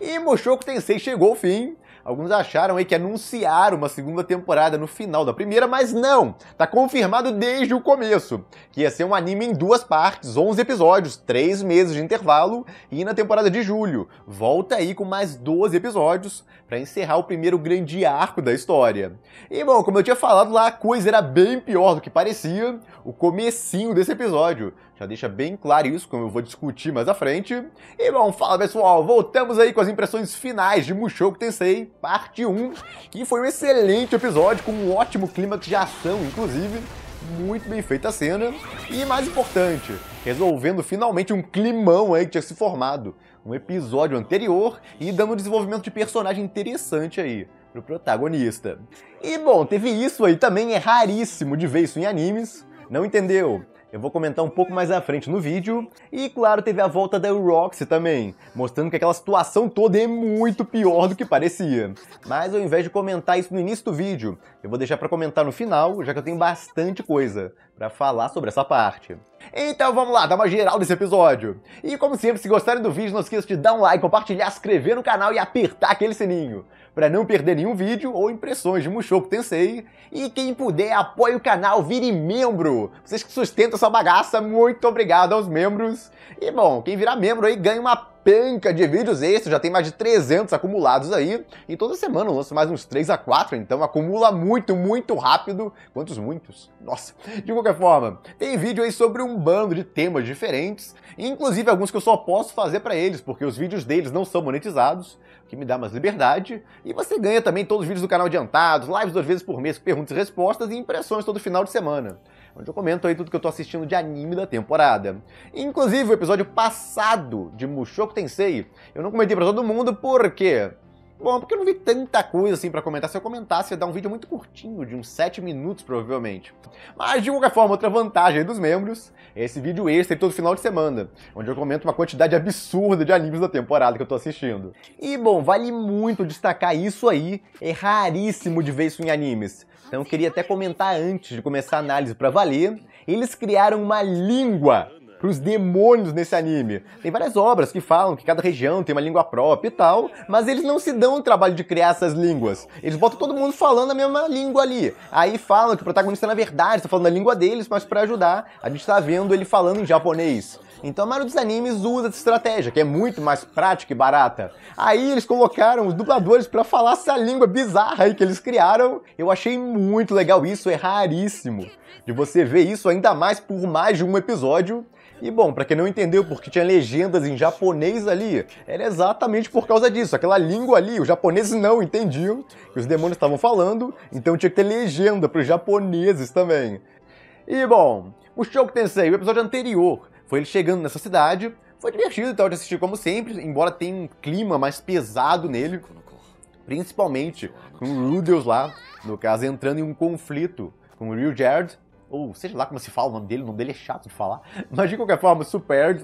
E Mushoku Tensei chegou ao fim. Alguns acharam aí que anunciaram uma segunda temporada no final da primeira, mas não! Tá confirmado desde o começo, que ia ser um anime em 2 partes, 11 episódios, 3 meses de intervalo, e na temporada de julho volta aí com mais 12 episódios para encerrar o primeiro grande arco da história. E bom, como eu tinha falado lá, a coisa era bem pior do que parecia, o comecinho desse episódio já deixa bem claro isso, como eu vou discutir mais à frente. E bom, fala pessoal, voltamos aí com as impressões finais de Mushoku Tensei, parte 1, que foi um excelente episódio, com um ótimo clímax de ação, inclusive, muito bem feita a cena, e mais importante, resolvendo finalmente um climão aí que tinha se formado no episódio anterior, e dando um desenvolvimento de personagem interessante aí pro protagonista. E bom, teve isso aí também, é raríssimo de ver isso em animes, não entendeu? Eu vou comentar um pouco mais à frente no vídeo. E claro, teve a volta da Roxy também, mostrando que aquela situação toda é muito pior do que parecia. Mas ao invés de comentar isso no início do vídeo, eu vou deixar pra comentar no final, já que eu tenho bastante coisa pra falar sobre essa parte. Então vamos lá, dar uma geral desse episódio. E como sempre, se gostarem do vídeo, não esqueça de dar um like, compartilhar, se inscrever no canal e apertar aquele sininho, para não perder nenhum vídeo ou impressões de Mushoku Tensei. E quem puder, apoie o canal, vire membro. Vocês que sustentam essa bagaça, muito obrigado aos membros. E bom, quem virar membro aí ganha uma penca de vídeos extras, já tem mais de 300 acumulados aí, e toda semana eu lanço mais uns 3 a 4, então acumula muito, muito rápido. Quantos muitos? Nossa! De qualquer forma, tem vídeo aí sobre um bando de temas diferentes, inclusive alguns que eu só posso fazer pra eles, porque os vídeos deles não são monetizados, o que me dá mais liberdade, e você ganha também todos os vídeos do canal adiantados, lives 2 vezes por mês com perguntas e respostas e impressões todo final de semana, onde eu comento aí tudo que eu tô assistindo de anime da temporada. Inclusive o episódio passado de Mushoku Tensei, eu não comentei pra todo mundo, por quê? Bom, porque eu não vi tanta coisa assim pra comentar. Se eu comentasse, ia dar um vídeo muito curtinho, de uns 7 minutos, provavelmente. Mas, de qualquer forma, outra vantagem dos membros é esse vídeo extra todo final de semana, onde eu comento uma quantidade absurda de animes da temporada que eu tô assistindo. E, bom, vale muito destacar isso aí, é raríssimo de ver isso em animes. Então eu queria até comentar antes de começar a análise pra valer, eles criaram uma língua pros demônios nesse anime. Tem várias obras que falam que cada região tem uma língua própria e tal, mas eles não se dão o trabalho de criar essas línguas. Eles botam todo mundo falando a mesma língua ali. Aí falam que o protagonista, na verdade, está falando a língua deles, mas pra ajudar, a gente tá vendo ele falando em japonês. Então a maioria dos animes usa essa estratégia, que é muito mais prática e barata. Aí eles colocaram os dubladores pra falar essa língua bizarra aí que eles criaram. Eu achei muito legal isso, é raríssimo de você ver isso, ainda mais por mais de um episódio. E bom, pra quem não entendeu porque tinha legendas em japonês ali, era exatamente por causa disso. Aquela língua ali, os japoneses não entendiam que os demônios estavam falando, então tinha que ter legenda pros japoneses também. E bom, o Mushoku Tensei, o episódio anterior, foi ele chegando nessa cidade. Foi divertido e tal de assistir como sempre, embora tenha um clima mais pesado nele, principalmente com o Rudeus lá, no caso entrando em um conflito com o Ryujard, ou seja lá como se fala o nome dele é chato de falar, mas de qualquer forma, Super,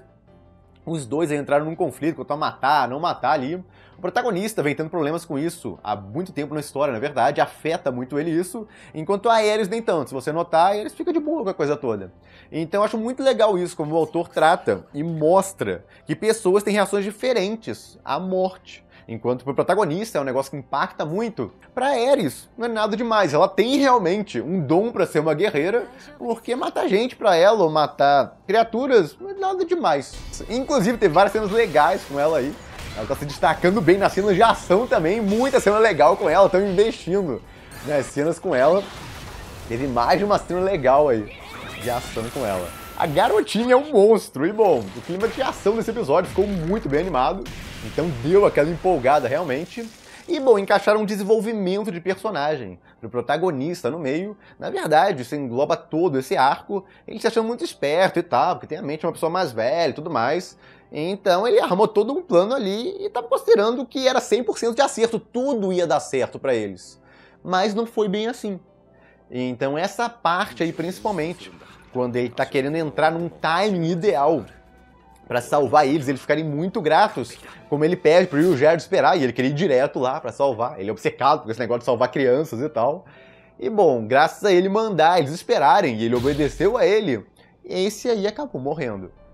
os dois entraram num conflito quanto a matar, não matar ali. O protagonista vem tendo problemas com isso há muito tempo na história, na verdade, afeta muito ele isso, enquanto a Ares nem tanto. Se você notar, a Ares fica de boa com a coisa toda. Então eu acho muito legal isso, como o autor trata e mostra que pessoas têm reações diferentes à morte. Enquanto pro protagonista é um negócio que impacta muito, pra Ares não é nada demais. Ela tem realmente um dom pra ser uma guerreira, porque matar gente pra ela ou matar criaturas não é nada demais. Inclusive teve várias cenas legais com ela aí. Ela tá se destacando bem nas cenas de ação também, muita cena legal com ela, estão investindo nas cenas com ela. Teve mais de uma cena legal aí de ação com ela. A garotinha é um monstro, e bom, o clima de ação desse episódio ficou muito bem animado, então deu aquela empolgada realmente. E bom, encaixaram um desenvolvimento de personagem pro protagonista no meio. Na verdade, isso engloba todo esse arco, ele se achando muito esperto e tal, porque tem a mente de uma pessoa mais velha e tudo mais. Então ele armou todo um plano ali e estava considerando que era 100% de acerto, tudo ia dar certo para eles. Mas não foi bem assim. Então essa parte aí principalmente, quando ele tá querendo entrar num timing ideal pra salvar eles ficarem muito gratos, como ele pede pro Ryujard esperar, e ele queria ir direto lá pra salvar. Ele é obcecado com esse negócio de salvar crianças e tal. E bom, graças a ele mandar eles esperarem, e ele obedeceu a ele, esse aí acabou morrendo.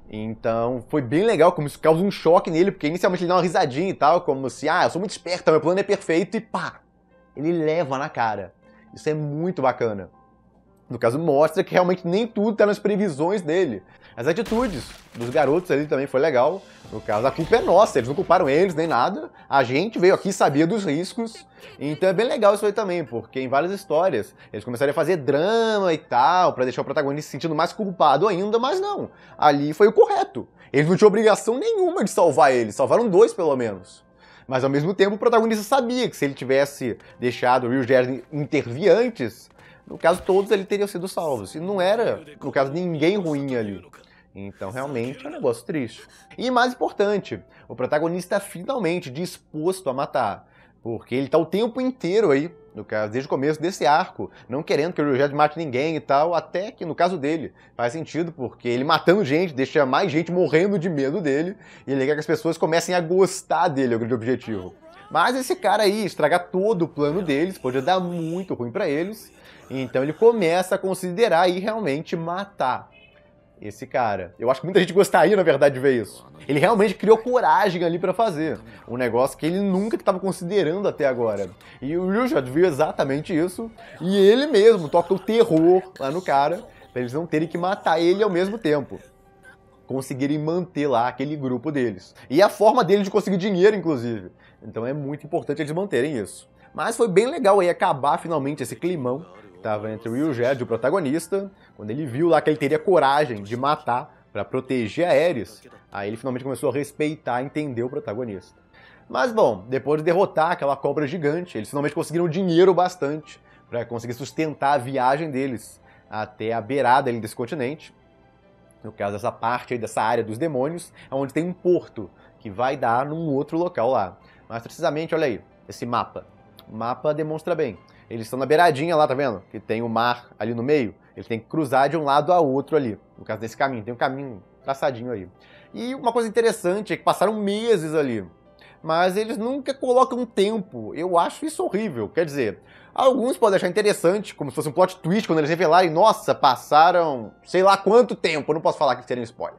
Então foi bem legal, como isso causa um choque nele, porque inicialmente ele dá uma risadinha e tal, como se, eu sou muito esperto, meu plano é perfeito, e pá, ele leva na cara. Isso é muito bacana. No caso, mostra que realmente nem tudo tá nas previsões dele. As atitudes dos garotos ali também foi legal. No caso, a culpa é nossa, eles não culparam eles nem nada. A gente veio aqui e sabia dos riscos. Então é bem legal isso aí também, porque em várias histórias eles começaram a fazer drama e tal, pra deixar o protagonista se sentindo mais culpado ainda, mas não. Ali foi o correto. Eles não tinham obrigação nenhuma de salvar ele, salvaram 2 pelo menos. Mas ao mesmo tempo o protagonista sabia que se ele tivesse deixado o Will Jerry intervir antes, no caso todos ele teriam sido salvos. E não era, no caso, ninguém ruim ali. Então realmente é um negócio triste. E mais importante, o protagonista finalmente disposto a matar. Porque ele tá o tempo inteiro aí, no caso, desde o começo desse arco, não querendo que o Will Jerry mate ninguém e tal, até que no caso dele faz sentido, porque ele matando gente deixa mais gente morrendo de medo dele, e ele quer que as pessoas comecem a gostar dele, é o grande objetivo. Mas esse cara aí, estragar todo o plano deles, pode dar muito ruim pra eles, então ele começa a considerar aí realmente matar esse cara. Eu acho que muita gente gostaria, na verdade, de ver isso. Ele realmente criou coragem ali pra fazer. Um negócio que ele nunca estava considerando até agora. E o Ryujard viu exatamente isso. E ele mesmo toca o terror lá no cara, pra eles não terem que matar ele ao mesmo tempo. Conseguirem manter lá aquele grupo deles. E a forma deles de conseguir dinheiro, inclusive. Então é muito importante eles manterem isso. Mas foi bem legal aí acabar finalmente esse climão estava entre o Will Jerry, o protagonista, quando ele viu lá que ele teria coragem de matar para proteger a Aerys, aí ele finalmente começou a respeitar e entender o protagonista. Mas bom, depois de derrotar aquela cobra gigante, eles finalmente conseguiram dinheiro bastante para conseguir sustentar a viagem deles até a beirada ali desse continente. No caso, essa parte aí dessa área dos demônios, onde tem um porto que vai dar num outro local lá. Mas precisamente, olha aí, esse mapa. O mapa demonstra bem. Eles estão na beiradinha lá, tá vendo? Que tem o mar ali no meio. Eles têm que cruzar de um lado a outro ali. No caso desse caminho. Tem um caminho traçadinho aí. E uma coisa interessante é que passaram meses ali. Mas eles nunca colocam um tempo. Eu acho isso horrível. Quer dizer, alguns podem achar interessante, como se fosse um plot twist, quando eles revelarem, nossa, passaram sei lá quanto tempo. Eu não posso falar que seria um spoiler.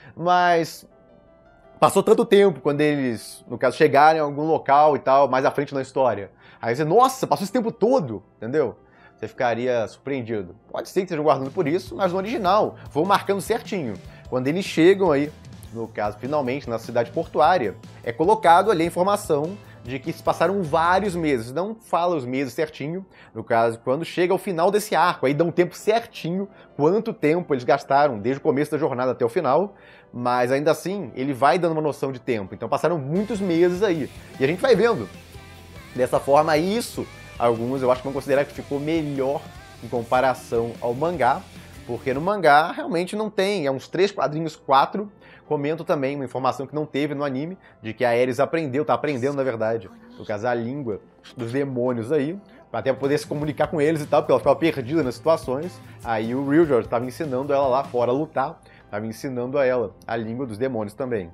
Mas passou tanto tempo quando eles, no caso, chegarem a algum local e tal, mais à frente na história. Aí você, nossa, passou esse tempo todo, entendeu? Você ficaria surpreendido. Pode ser que estejam guardando por isso, mas no original, vão marcando certinho. Quando eles chegam aí, no caso, finalmente, na cidade portuária, é colocado ali a informação de que se passaram vários meses. Não fala os meses certinho, no caso, quando chega ao final desse arco, aí dá um tempo certinho, quanto tempo eles gastaram, desde o começo da jornada até o final, mas ainda assim, ele vai dando uma noção de tempo. Então passaram muitos meses aí. E a gente vai vendo. Dessa forma, isso, alguns eu acho que vão considerar que ficou melhor em comparação ao mangá, porque no mangá realmente não tem, é uns 3 quadrinhos, 4. Comento também uma informação que não teve no anime, de que a Aerys aprendeu, tá aprendendo na verdade, no caso a língua dos demônios aí, pra até poder se comunicar com eles e tal, porque ela ficava perdida nas situações. Aí o Ryujard estava ensinando ela lá fora a lutar, estava ensinando a ela a língua dos demônios também.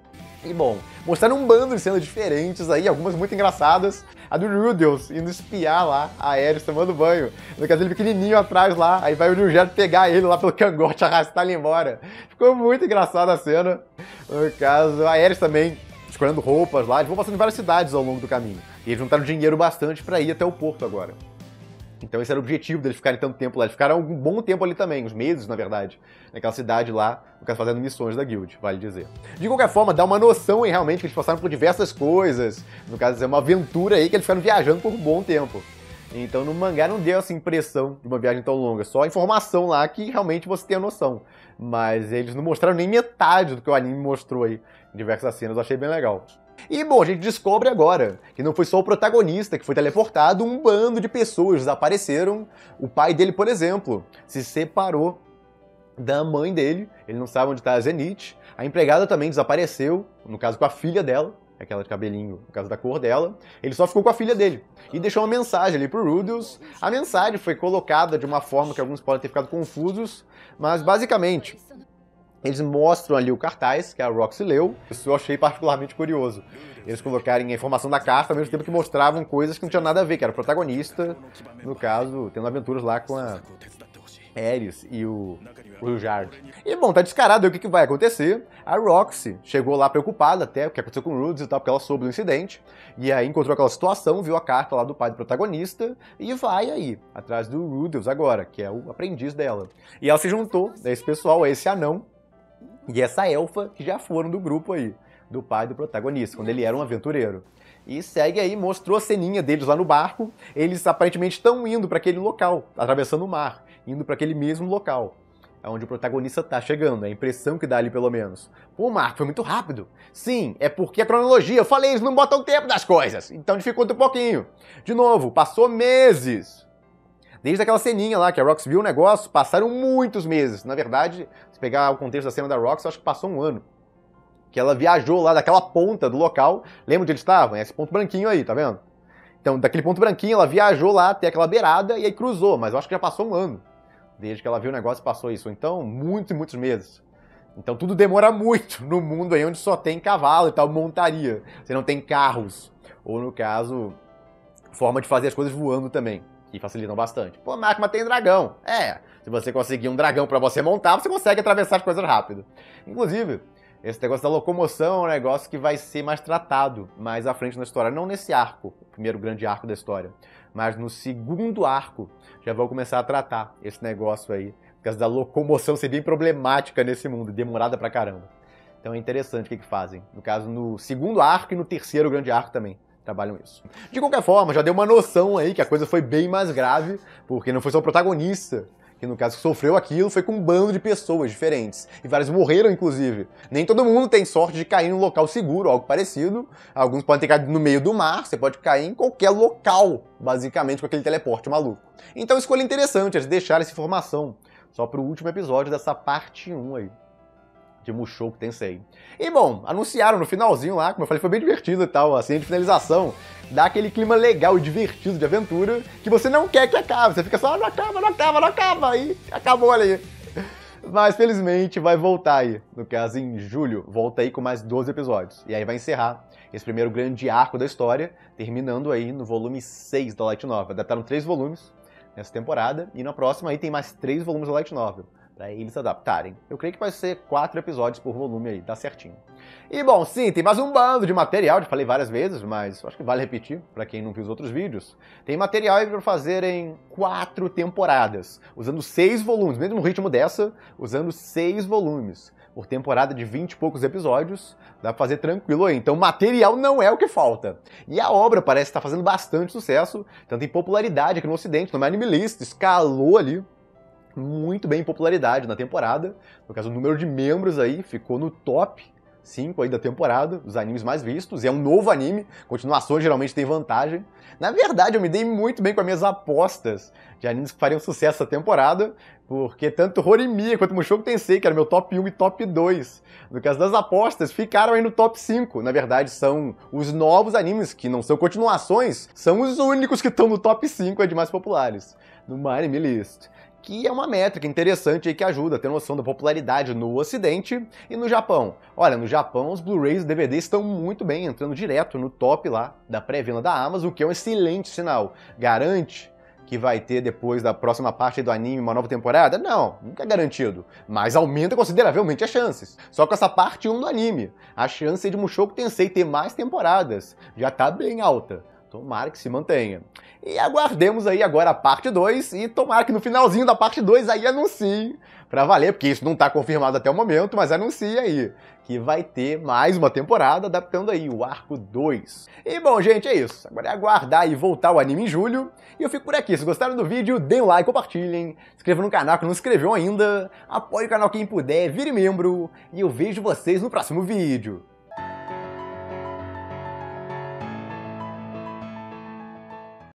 E bom, mostraram um bando de cenas diferentes aí, algumas muito engraçadas. A do Rudels indo espiar lá a Aerys tomando banho. No caso, ele pequenininho atrás lá, aí vai o Ryujard pegar ele lá pelo cangote, arrastar ele embora. Ficou muito engraçada a cena. No caso, a Aerys também escolhendo roupas lá. Eles vão passando em várias cidades ao longo do caminho. E eles juntaram dinheiro bastante pra ir até o porto agora. Então esse era o objetivo deles ficarem tanto tempo lá. Eles ficaram um bom tempo ali também, uns meses, na verdade, naquela cidade lá, no caso, fazendo missões da guild, vale dizer. De qualquer forma, dá uma noção aí, realmente, que eles passaram por diversas coisas. No caso, é uma aventura aí que eles ficaram viajando por um bom tempo. Então no mangá não deu essa impressão de uma viagem tão longa, só a informação lá que realmente você tem a noção. Mas eles não mostraram nem metade do que o anime mostrou aí em diversas cenas, eu achei bem legal. E, bom, a gente descobre agora que não foi só o protagonista que foi teleportado, um bando de pessoas desapareceram. O pai dele, por exemplo, se separou da mãe dele, ele não sabe onde está a Zenith. A empregada também desapareceu, no caso com a filha dela, aquela de cabelinho, no caso da cor dela. Ele só ficou com a filha dele e deixou uma mensagem ali pro Rudels. A mensagem foi colocada de uma forma que alguns podem ter ficado confusos, mas basicamente eles mostram ali o cartaz que a Roxy leu. Isso eu achei particularmente curioso. Eles colocarem a informação da carta ao mesmo tempo que mostravam coisas que não tinham nada a ver, que era o protagonista, no caso, tendo aventuras lá com Ares e o Ruijard. E bom, tá descarado aí o que vai acontecer. A Roxy chegou lá preocupada até o que aconteceu com o Rhodes e tal, porque ela soube do incidente. E aí encontrou aquela situação, viu a carta lá do pai do protagonista e vai aí, atrás do Rudeus agora, que é o aprendiz dela. E ela se juntou a esse pessoal, a esse anão e essa elfa que já foram do grupo aí, do pai do protagonista, quando ele era um aventureiro. E segue aí, mostrou a ceninha deles lá no barco. Eles aparentemente estão indo para aquele local, atravessando o mar, indo para aquele mesmo local, onde o protagonista tá chegando, é a impressão que dá ali pelo menos. Pô, Marco, foi muito rápido. Sim, é porque a cronologia, eu falei, eles não botam tempo das coisas, então dificulta um pouquinho. De novo, passou meses. Desde aquela ceninha lá que a Roxy viu o negócio, passaram muitos meses. Na verdade, se pegar o contexto da cena da Roxy, eu acho que passou um ano. Que ela viajou lá daquela ponta do local. Lembra onde eles estavam? É esse ponto branquinho aí, tá vendo? Então, daquele ponto branquinho, ela viajou lá até aquela beirada e aí cruzou. Mas eu acho que já passou um ano. Desde que ela viu o negócio, passou isso. Então, muitos meses. Então, tudo demora muito no mundo aí onde só tem cavalo e tal, montaria. Você não tem carros. Ou, no caso, forma de fazer as coisas voando também. Que facilitam bastante. Pô, Marco, mas tem dragão. É, se você conseguir um dragão pra você montar, você consegue atravessar as coisas rápido. Inclusive, esse negócio da locomoção é um negócio que vai ser mais tratado mais à frente na história. Não nesse arco, o primeiro grande arco da história, mas no segundo arco já vão começar a tratar esse negócio aí. Por causa da locomoção ser bem problemática nesse mundo, demorada pra caramba. Então é interessante o que fazem. No caso, no segundo arco e no terceiro grande arco também trabalham isso. De qualquer forma, já deu uma noção aí que a coisa foi bem mais grave, porque não foi só o protagonista que no caso sofreu aquilo, foi com um bando de pessoas diferentes. E vários morreram, inclusive. Nem todo mundo tem sorte de cair em um local seguro, algo parecido. Alguns podem ter caído no meio do mar, você pode cair em qualquer local, basicamente, com aquele teleporte maluco. Então, escolha interessante, eles deixaram essa informação só pro último episódio dessa parte 1 aí, de Mushoku Tensei. E bom, anunciaram no finalzinho lá, como eu falei, foi bem divertido e tal, assim, de finalização, dá aquele clima legal e divertido de aventura, que você não quer que acabe, você fica só, não acaba, aí acabou ali. Mas felizmente vai voltar aí, no caso em julho, volta aí com mais 12 episódios, e aí vai encerrar esse primeiro grande arco da história, terminando aí no volume 6 da Light Novel. Adaptaram 3 volumes nessa temporada, e na próxima aí tem mais 3 volumes da Light Novel, pra eles adaptarem. Eu creio que vai ser 4 episódios por volume aí, dá certinho. E bom, sim, tem mais um bando de material, já falei várias vezes, mas acho que vale repetir, pra quem não viu os outros vídeos. Tem material aí pra fazer em 4 temporadas, usando 6 volumes, mesmo ritmo dessa, usando 6 volumes. Por temporada de 20 e poucos episódios, dá pra fazer tranquilo aí. Então material não é o que falta. E a obra parece estar fazendo bastante sucesso, tanto em popularidade aqui no Ocidente, no Anime List, escalou ali muito bem em popularidade na temporada. No caso, o número de membros aí ficou no top 5 aí da temporada, os animes mais vistos, e é um novo anime, continuações geralmente tem vantagem. Na verdade, eu me dei muito bem com as minhas apostas de animes que fariam sucesso essa temporada, porque tanto Horimiya quanto Mushoku Tensei, que era meu top 1 e top 2, no caso das apostas, ficaram aí no top 5. Na verdade, são os novos animes, que não são continuações, são os únicos que estão no top 5 aí de mais populares, no My Anime List. Que é uma métrica interessante aí que ajuda a ter noção da popularidade no Ocidente e no Japão. Olha, no Japão os Blu-rays e DVDs estão muito bem, entrando direto no top lá da pré-venda da Amazon, o que é um excelente sinal. Garante que vai ter depois da próxima parte do anime uma nova temporada? Não, nunca é garantido, mas aumenta consideravelmente as chances. Só com essa parte 1 do anime, a chance de Mushoku Tensei ter mais temporadas já tá bem alta. Tomara que se mantenha. E aguardemos aí agora a parte 2 e tomara que no finalzinho da parte 2 aí anuncie pra valer, porque isso não tá confirmado até o momento, mas anuncie aí que vai ter mais uma temporada adaptando aí o arco 2. E bom, gente, é isso. Agora é aguardar e voltar o anime em julho. E eu fico por aqui. Se gostaram do vídeo, deem um like, compartilhem, se inscrevam no canal que não se inscreveu ainda, apoie o canal quem puder, vire membro e eu vejo vocês no próximo vídeo.